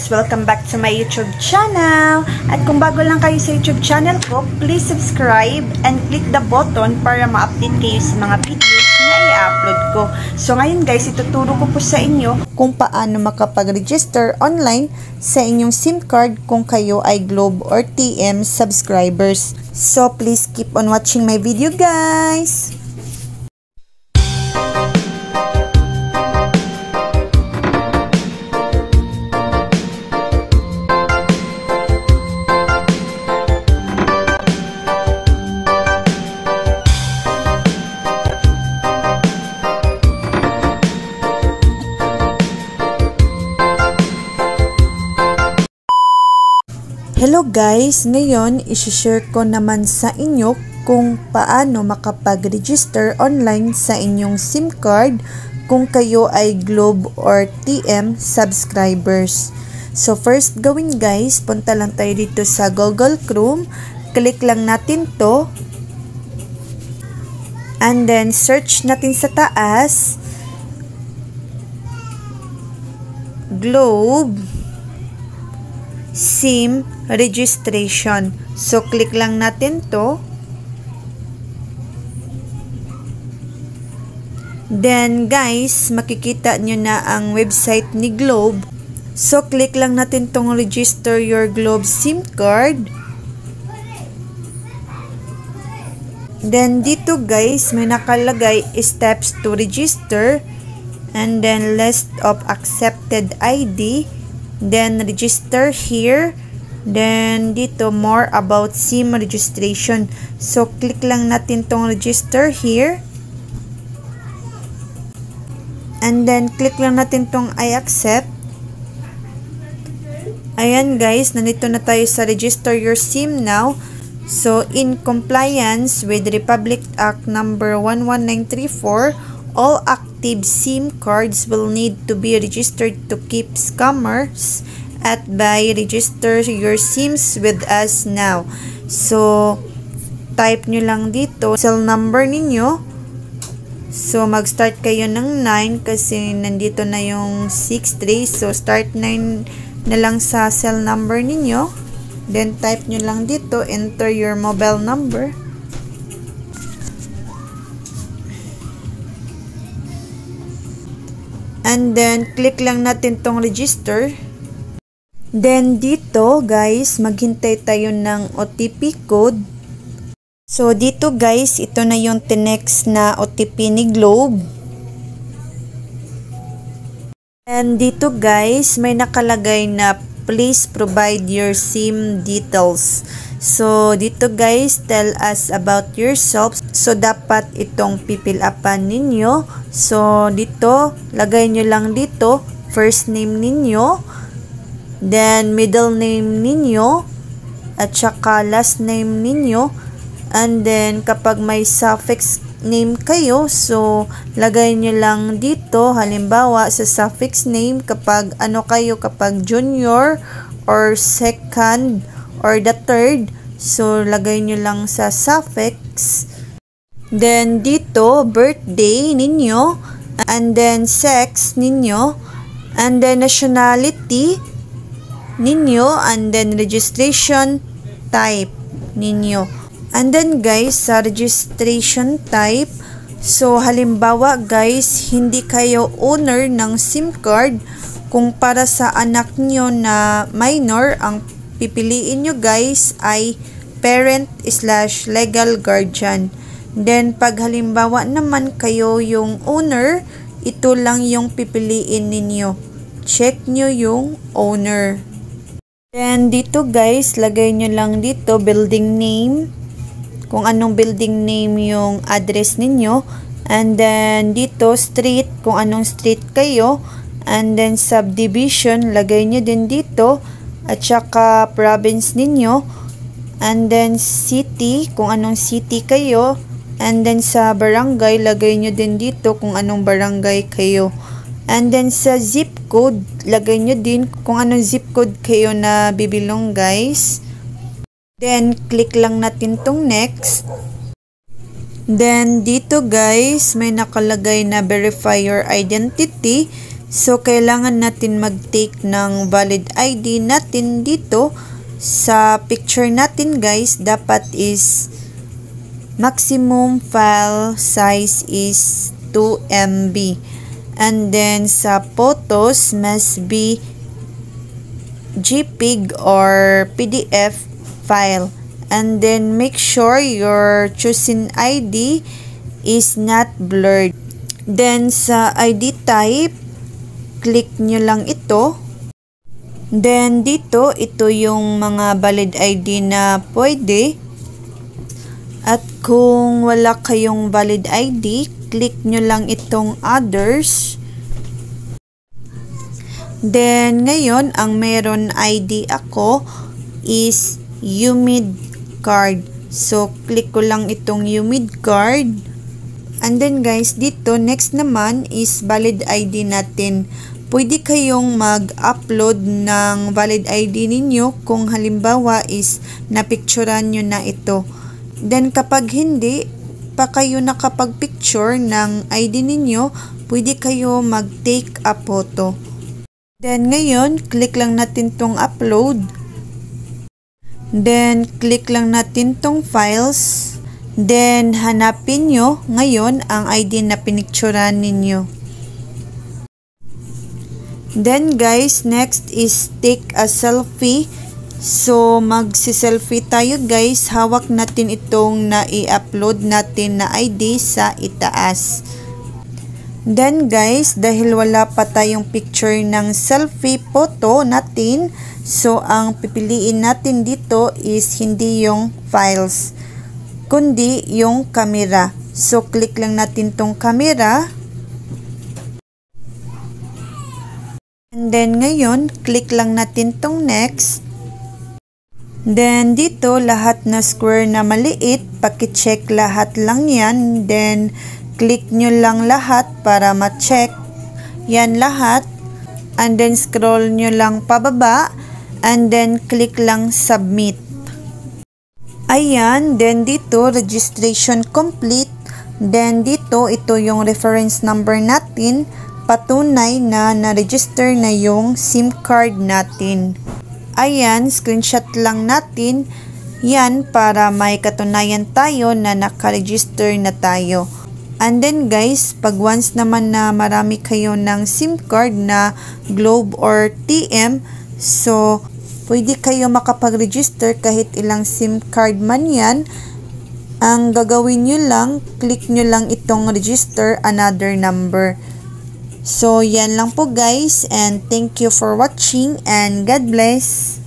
guys! Welcome back to my YouTube channel! At kung bago lang kayo sa YouTube channel ko, please subscribe and click the button para ma-update kayo sa mga videos na i-upload ko. So ngayon guys, ituturo ko po sa inyo kung paano makapag-register online sa inyong SIM card kung kayo ay Globe or TM subscribers. So please keep on watching my video guys! Hello guys! Ngayon, isi-share ko naman sa inyo kung paano makapag-register online sa inyong SIM card kung kayo ay Globe or TM subscribers. So first gawin guys, punta lang tayo dito sa Google Chrome. Click lang natin to. And then search natin sa taas. Globe SIM registration. So, click lang natin to. Then, guys, makikita nyo na ang website ni Globe. So, click lang natin tong register your Globe SIM card. Then, dito guys, may nakalagay steps to register. And then, list of accepted ID. Then, register here. Then, dito, more about SIM registration. So, click lang natin tong register here. And then, click lang natin tong I accept. Ayan guys, nandito na tayo sa register your SIM now. So, in compliance with Republic Act number 11934, all active SIM cards will need to be registered to keep scammers at by register your SIMs with us now. So, type nyo lang dito cell number ninyo. So, mag-start kayo ng 9 kasi nandito na yung 63. So, start 9 na lang sa cell number ninyo. Then, type nyo lang dito, enter your mobile number. And then, click lang natin tong register. Then, dito, guys, maghintay tayo ng OTP code. So, dito, guys, ito na yung tinext na OTP ni Globe. And dito, guys, may nakalagay na please provide your SIM details. So, dito, guys, tell us about yourself. So, dapat itong pipil upan ninyo. So, dito, lagay nyo lang dito, first name ninyo. Then, middle name ninyo, at saka last name ninyo. And then, kapag may suffix name kayo, so, lagay nyo lang dito. Halimbawa, sa suffix name, kapag ano kayo, kapag junior, or second, or the third, so, lagay nyo lang sa suffix. Then, dito, birthday ninyo, and then, sex ninyo, and then, nationality ninyo, and then registration type ninyo. And then guys, sa registration type, so halimbawa guys, hindi kayo owner ng SIM card. Kung para sa anak nyo na minor, ang pipiliin nyo guys ay parent/legal guardian. Then pag halimbawa naman kayo yung owner, ito lang yung pipiliin ninyo. Check nyo yung owner. Then, dito guys, lagay nyo lang dito, building name. Kung anong building name yung address ninyo. And then, dito, street, kung anong street kayo. And then, subdivision, lagay nyo din dito. At saka, province ninyo. And then, city, kung anong city kayo. And then, sa barangay, lagay nyo din dito kung anong barangay kayo. And then sa zip code, lagay nyo din kung anong zip code kayo na bibilong guys. Then, click lang natin tong next. Then, dito guys, may nakalagay na verify your identity. So, kailangan natin mag-take ng valid ID natin dito. Sa picture natin guys, dapat is maximum file size is 2 MB. And then sa photos must be JPEG or PDF file. And then make sure your chosen ID is not blurred. Then sa ID type, click nyo lang ito. Then dito, ito yung mga valid ID na pwede. At kung wala kayong valid ID, click nyo lang itong others. Then ngayon, ang meron ID ako is UMID card. So, click ko lang itong UMID card. And then guys, dito next naman is valid ID natin. Pwede kayong mag-upload ng valid ID ninyo kung halimbawa is napicturean nyo na ito. Then kapag hindi pa kayo nakapag-picture ng ID ninyo, pwede kayo mag-take a photo. Then ngayon, click lang natin tong upload. Then click lang natin tong files. Then hanapin nyo ngayon ang ID na pinicturean ninyo. Then guys, next is take a selfie. So magsi-selfie tayo guys. Hawak natin itong na-i-upload natin na ID sa itaas. Then guys, dahil wala pa tayong picture ng selfie photo natin, so ang pipiliin natin dito is hindi yung files, kundi yung camera. So click lang natin tong camera. And then ngayon, click lang natin tong next. Then dito, lahat na square na maliit, paki-check lahat lang yan. Then click nyo lang lahat para ma-check yan lahat. And then scroll nyo lang pababa. And then click lang submit. Ayan. Then dito, registration complete. Then dito, ito yung reference number natin. Patunay na na-register na yung SIM card natin. Ayan, screenshot lang natin. Yan para may katunayan tayo na naka-register na tayo. And then guys, pag once naman na marami kayo ng SIM card na Globe or TM, so pwede kayo makapag-register kahit ilang SIM card man yan. Ang gagawin nyo lang, click nyo lang itong register another number. So yan lang po guys, and thank you for watching and God bless.